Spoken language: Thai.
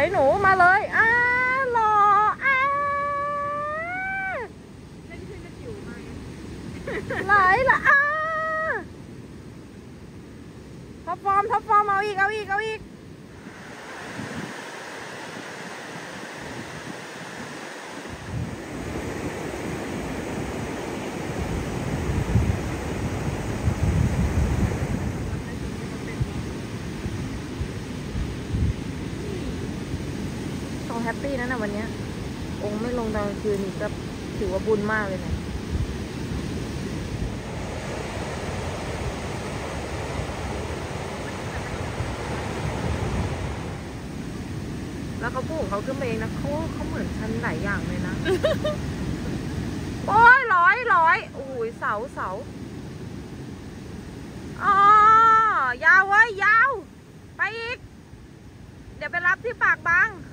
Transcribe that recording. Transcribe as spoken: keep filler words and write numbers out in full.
หนูมาเลยอ้าหล่ออ้าเล่นขึ้นกระจิ๋วมาไหลละอ้าท็อปฟอร์มท็อปฟอร์มเอาอีกเอาอีกเอาอีกแฮปปี้นะนะวันนี้องค์ไม่ลงตอนกลางคืนก็ถือว่าบุญมากเลยนะแล้วเขาพูดของเขาขึ้นมาเองนะเขาเขาเหมือนฉันหลายอย่างเลยนะ โอ้ยร้อยร้อยโอ้ยเสาเสาอ๋อยาวเว้ยยาวไปอีกเดี๋ยวไปรับที่ปากบาง